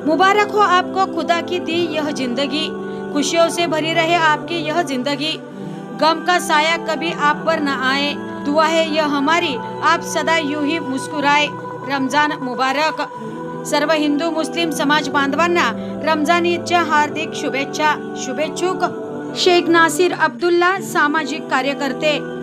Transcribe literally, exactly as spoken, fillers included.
मुबारक हो आपको खुदा की दी यह जिंदगी, खुशियों से भरी रहे आपकी यह जिंदगी, गम का साया कभी आप पर न आए, दुआ है यह हमारी आप सदा यूं ही मुस्कुराए। रमजान मुबारक। सर्व हिंदू मुस्लिम समाज बांधवांना रमजान ईदच्या हार्दिक शुभेच्छा। शुभेच्छुक शेख नासिर अब्दुल्ला, सामाजिक कार्यकर्ते।